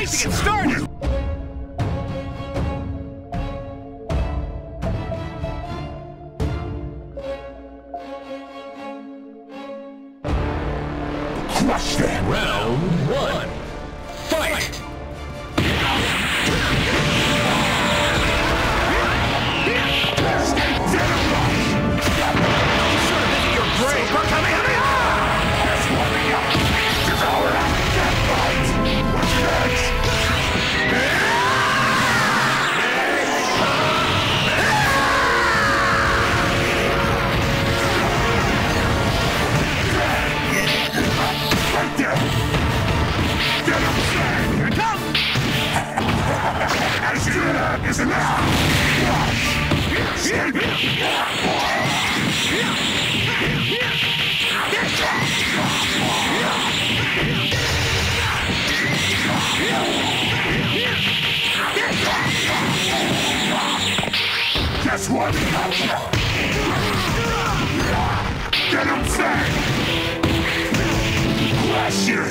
to get started! Crush them! Round 1. Fight! Isn't that? Guess what? Get him safe! Crush you!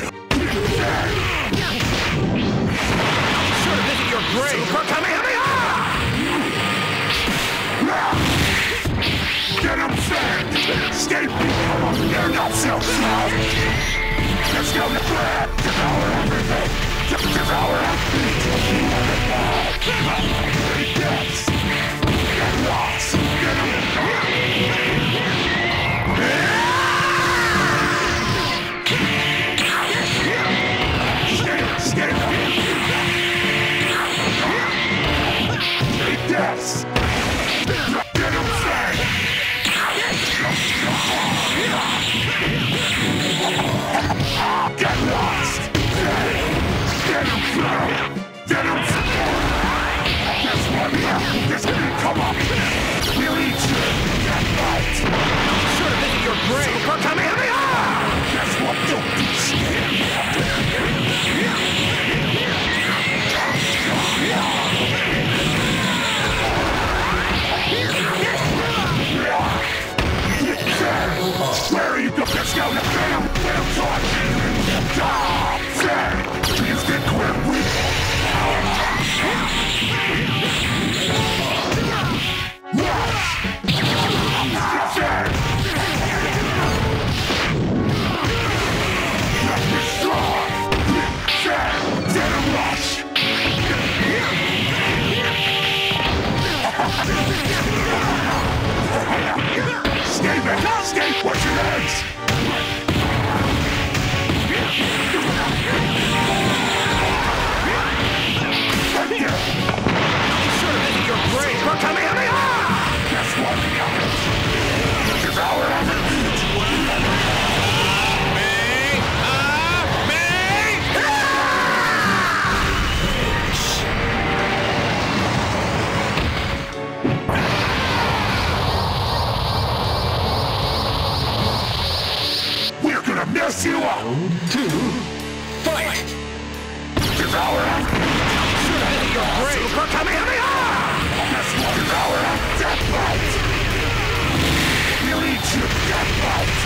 Sure to visit your grave! Super Kamehameha! Get him safe! Stay beat! They're not so smart! Let's go to grab! Devour everything! Devour everything! Yes! Get lost! Get Stay Yes! Get him safe! Get lost! Get him through! Get him through! Guess what? This will come up! We'll eat you! Get right! Sure to visit your grave! Super Kamehameha! Guess what? Don't be scared! Where are you going? Let's go to Venom! We'll talk! Instant quit weak! Venom rush! Stay back! Stay! Watch your legs! Right there! Sure to visit your grave! Super Kamehameha! Guess what? Devour everything! We're gonna mess you up! Round 2. Fight! Devour everything! Sure to visit your grave! Super Kamehameha! Guess what? Devour everything! Death bite! We'll eat you! Death bite!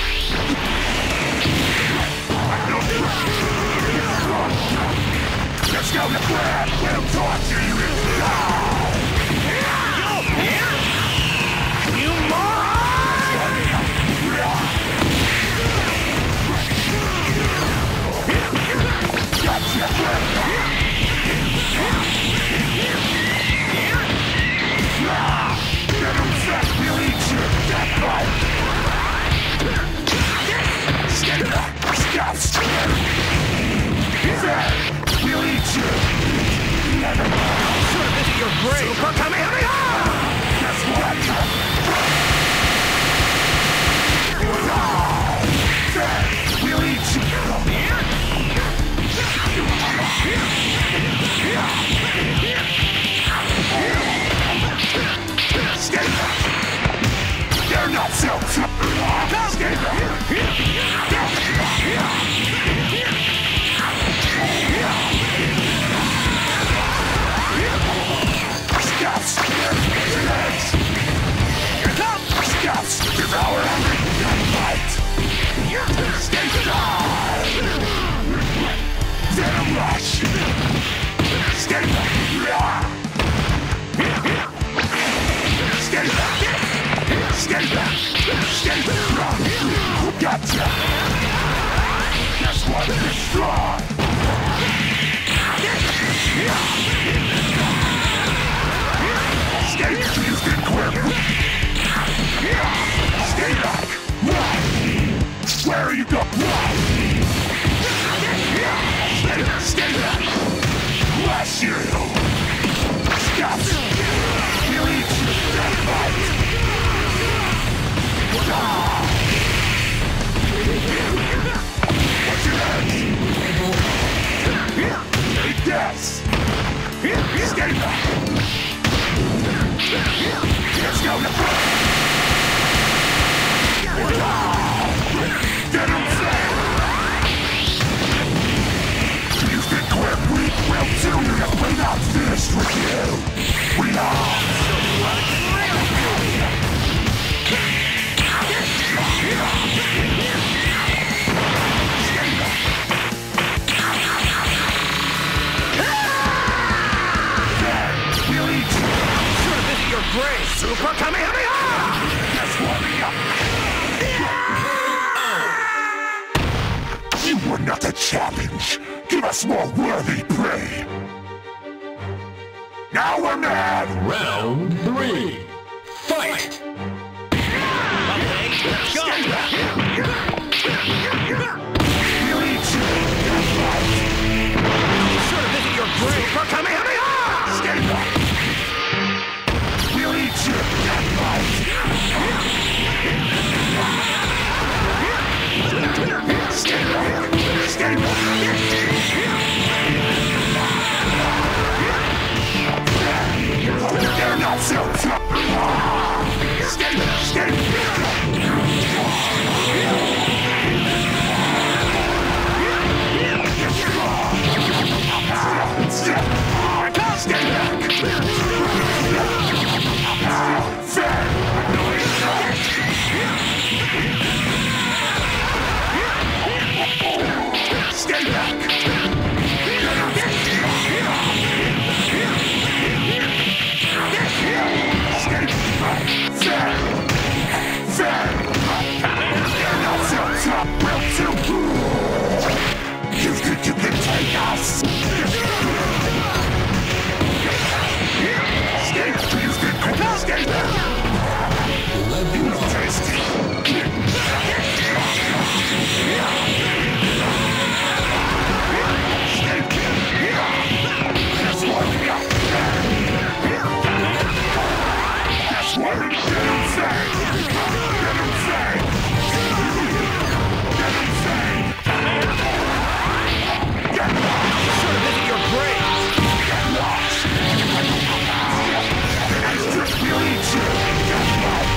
Let's go to grab! We'll torture you! You moron! Get him set! We'll eat you! Death bite! Stay back! Stop scared! We'll eat you! Never mind! Sure to visit your grave! Super Kamehameha! Guess what? We'll eat you! Stay back! They're not so tough! Stay back! Stop scared! Legs! Stay back! Stay back! Gotcha! Guess what? Destroy! Stay confused and quick! Stay back! Where are you going? Stay back! Blast you! Stop! You eat that fight! What's your edge? Take this! Stay back! Let's go! Get him set! You've been quick, we will too! We're not finished with you! We are! We'll eat you! Sure to visit your grave, Super Kamehameha! That's what we are! You were not a challenge! Give us more worthy prey! Now we're mad! Round 3. Fight! Okay, let's go! We'll eat you! That's right! Sure to visit your grave, Super Kamehameha! Stay back! We'll eat you! That's right! Stay back! Stay back! They're not so tough! Stay back! Stay back! Stay back! Stay back! You think you can take us? Stay back! Stay back! You tasty! That's what we got! That's what we get insane! Get insane! Get insane! Get lost! Sure to visit your grave! Get lost! We'll eat you! Get lost!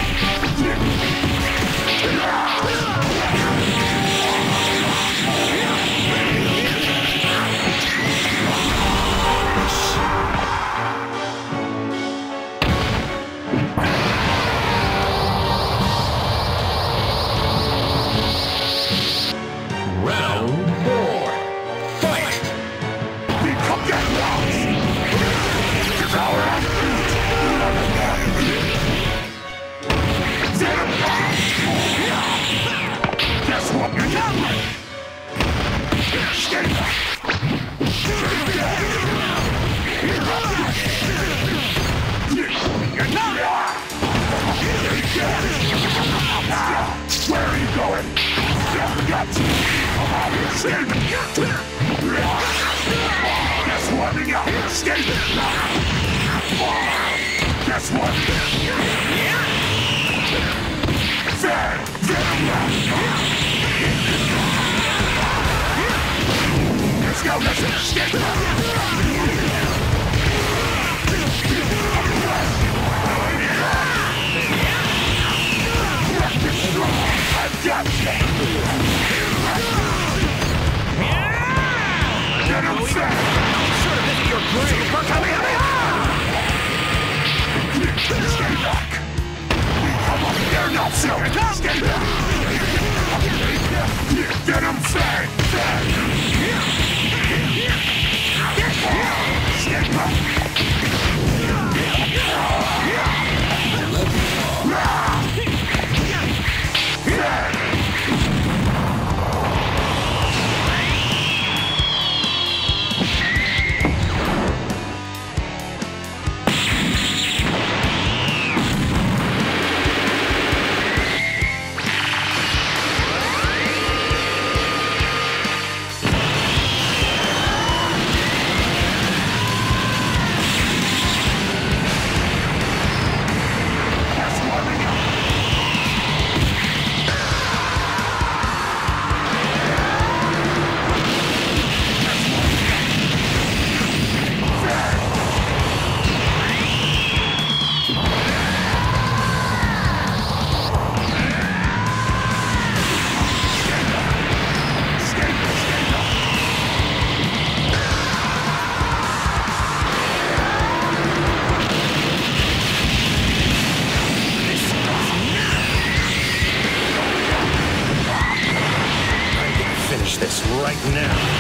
Round 4. Fight! Become get lost! Devour and eat! Guess what you're doing? Stay back! You're not! Where are you going? Got you! Stay back! Guess what we got? Stay back! Guess what? Fair! Let's go, let's stay back! I've got you! Get him set! Sure to visit your grave, Super Kamehameha! Stay back! Come on, they're not so! Stay back! Get him set! right now.